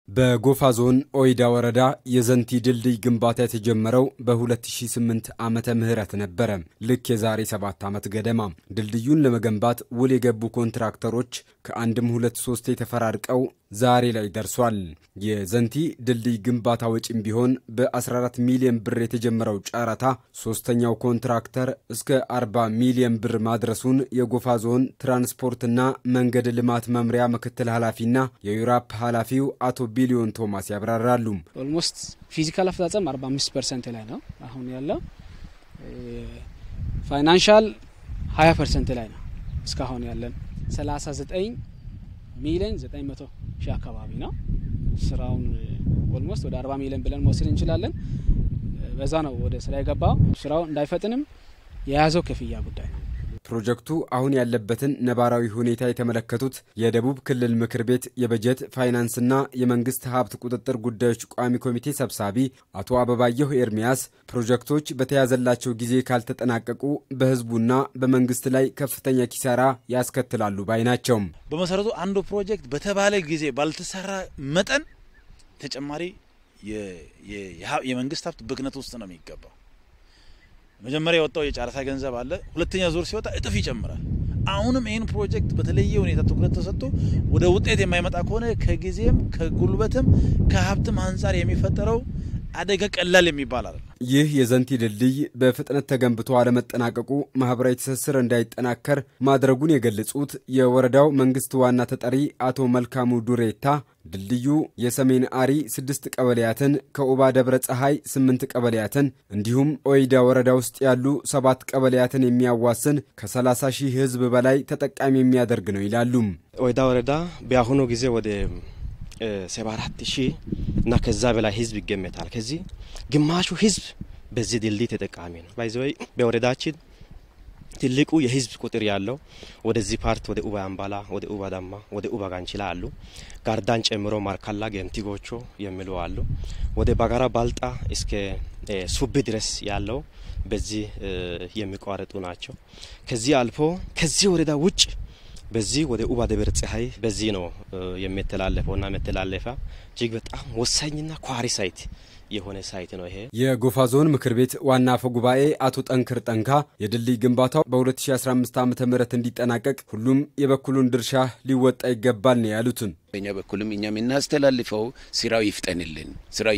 በጎፋ ዞን ኦይዳ ወረዳ የዘንቲ ድልድይ ግንባታ የተጀመረው በ2008 ዓመተ ምህረት ነበር። ልክ የዛሬ 7 ዓመት ገደማ ድልድዩን ለመገንባት ውል የገቡ ኮንትራክተሮች ከአንድም 2-3 የተፈራርቀው ዛሬ ላይ ደርሷል። የዘንቲ ድልድይ ግንባታ ወጪም ቢሆን በ14 ሚሊዮን ብር የተጀመረው ጨረታ ሶስተኛው ኮንትራክተር እስከ 40 ሚሊዮን ብር ማድረሱን የጎፋ ዞን ትራንስፖርትና መንገድ ልማት መምሪያ ምክትል ኃላፊና የዩራፕ ኃላፊው አቶ ቢሊዮን ቶማስ ያብራራሉ። ኦልሞስት ፊዚካል አፈጻጸም 45% ላይ ነው አሁን ያለው። ፋይናንሻል 20% ላይ ነው እስካሁን ያለን 39 ሚሊዮን 900 ሺህ አካባቢ ነው። ስራውን ኦልሞስት ወደ 40 ሚሊዮን ብለን መውሰድ እንችላለን። በዛ ነው ወደ ስራ የገባው። ስራው እንዳይፈጥንም የያዘው ከፍያ ጉዳይ ነው። ፕሮጀክቱ አሁን ያለበትን ነባራዊ ሁኔታ የተመለከቱት የደቡብ ክልል ምክር ቤት የበጀት ፋይናንስና የመንግስት ሀብት ቁጥጥር ጉዳዮች ቋሚ ኮሚቴ ሰብሳቢ አቶ አበባየሁ ኤርሚያስ ፕሮጀክቶች በተያዘላቸው ጊዜ ካልተጠናቀቁ በህዝቡና በመንግስት ላይ ከፍተኛ ኪሳራ ያስከትላሉ ባይ ናቸው። በመሰረቱ አንዱ ፕሮጀክት በተባለ ጊዜ ባልተሰራ መጠን ተጨማሪ የመንግስት ሀብት ብክነት ውስጥ ነው የሚገባው። መጀመሪያ የወጣው የጨረታ ገንዘብ አለ፣ ሁለተኛ ዙር ሲወጣ እጥፍ ይጨምራል። አሁንም ይሄን ፕሮጀክት በተለየ ሁኔታ ትኩረት ተሰጥቶ ወደ ውጤት የማይመጣ ከሆነ ከጊዜም ከጉልበትም ከሀብትም አንፃር የሚፈጠረው አደጋ ቀላል የሚባል አይደለም። ይህ የዘንቲ ድልድይ በፍጥነት ተገንብቶ አለመጠናቀቁ ማህበራዊ ትስስር እንዳይጠናከር ማድረጉን የገለጹት የወረዳው መንግስት ዋና ተጠሪ አቶ መልካሙ ዱሬታ ድልድዩ የሰሜን አሪ 6 ቀበሌያትን ከኡባ ደብረ ፀሐይ 8 ቀበሌያትን እንዲሁም ኦይዳ ወረዳ ውስጥ ያሉ 7 ቀበሌያትን የሚያዋስን ከ30 ሺህ ህዝብ በላይ ተጠቃሚ የሚያደርግ ነው ይላሉ። ኦይዳ ወረዳ በአሁኑ ጊዜ ወደ 74 ሺህ እና ከዛ በላይ ህዝብ ይገመታል። ከዚህ ግማሹ ህዝብ በዚህ ድልድይ ተጠቃሚ ነው። ባይዘይ በወረዳችን ትልቁ የህዝብ ቁጥር ያለው ወደዚህ ፓርት ወደ ኡባ አምባላ፣ ወደ ኡባ ዳማ፣ ወደ ኡባ ጋንችላ አሉ። ጋርዳን ጨምሮ ማርካላ ገምቲጎቾ የሚሉ አሉ። ወደ ባጋራ ባልጣ እስከ ሱብ ድረስ ያለው በዚህ የሚቋረጡ ናቸው። ከዚህ አልፎ ከዚህ ወረዳ ውጭ በዚህ ወደ ኡባ ደብረ ፀሐይ በዚህ ነው የሚተላለፈውና መተላለፋ እጅግ በጣም ወሳኝና ኳሪ ሳይት የሆነ ሳይት ነው። ይሄ የጎፋ ዞን ምክር ቤት ዋና አፈ ጉባኤ አቶ ጠንክር ጠንካ የድልድይ ግንባታው በ2015 ዓመተ ምህረት እንዲጠናቀቅ ሁሉም የበኩሉን ድርሻ ሊወጣ ይገባል ነው ያሉት። በእኛ በኩልም እኛም እናስተላልፈው ስራው ይፍጠንልን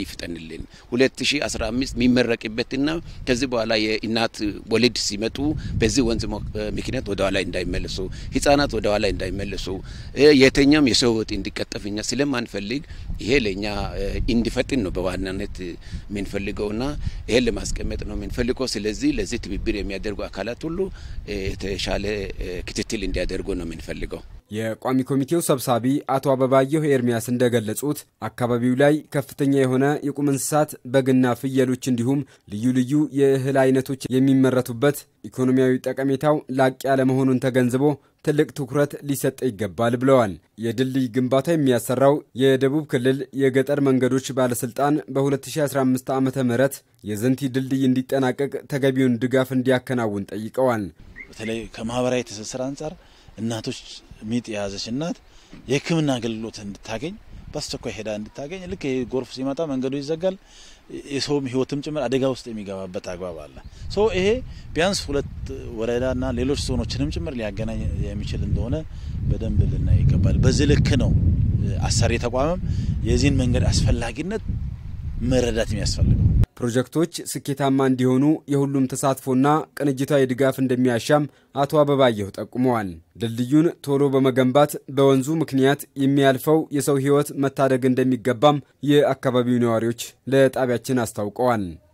2015 የሚመረቅበትና ከዚህ በኋላ የእናት ወሊድ ሲመጡ በዚህ ወንዝ ምክንያት ወደ ኋላ እንዳይመለሱ፣ ህፃናት ወደ ኋላ እንዳይመለሱ፣ የተኛም የሰው ህይወት እንዲቀጠፍኛ ስለማንፈልግ ይሄ ለኛ እንዲፈጥን ነው በዋናነት ምንፈልገውና ይሄ ለማስቀመጥ ነው ምንፈልገው። ስለዚህ ለዚህ ትብብር የሚያደርጉ አካላት ሁሉ የተሻለ ክትትል እንዲያደርጉ ነው ምንፈልገው። የቋሚ ኮሚቴው ሰብሳቢ አቶ አበባየሁ ኤርሚያስ እንደገለጹት አካባቢው ላይ ከፍተኛ የሆነ የቁም እንስሳት በግና ፍየሎች እንዲሁም ልዩ ልዩ የእህል አይነቶች የሚመረቱበት ኢኮኖሚያዊ ጠቀሜታው ላቅ ያለ መሆኑን ተገንዝቦ ትልቅ ትኩረት ሊሰጥ ይገባል ብለዋል። የድልድይ ግንባታ የሚያሰራው የደቡብ ክልል የገጠር መንገዶች ባለስልጣን በ2015 ዓመተ ምህረት የዘንቲ ድልድይ እንዲጠናቀቅ ተገቢውን ድጋፍ እንዲያከናውን ጠይቀዋል። በተለይ ከማህበራዊ ትስስር አንፃር እናቶች ሚጥ ያዘች እናት የሕክምና አገልግሎት እንድታገኝ በአስቸኳይ ሄዳ እንድታገኝ ልክ ጎርፍ ሲመጣ መንገዱ ይዘጋል፣ የሰውም ህይወትም ጭምር አደጋ ውስጥ የሚገባበት አግባብ አለ። ይሄ ቢያንስ 2 ወረዳና ሌሎች ዞኖችንም ጭምር ሊያገናኝ የሚችል እንደሆነ በደንብ ልናይ ይገባል። በዚህ ልክ ነው አሰሪ ተቋምም የዚህን መንገድ አስፈላጊነት መረዳት የሚያስፈልገው። ፕሮጀክቶች ስኬታማ እንዲሆኑ የሁሉም ተሳትፎና ቅንጅታዊ ድጋፍ እንደሚያሻም አቶ አበባየሁ ጠቁመዋል። ድልድዩን ቶሎ በመገንባት በወንዙ ምክንያት የሚያልፈው የሰው ህይወት መታደግ እንደሚገባም የአካባቢው ነዋሪዎች ለጣቢያችን አስታውቀዋል።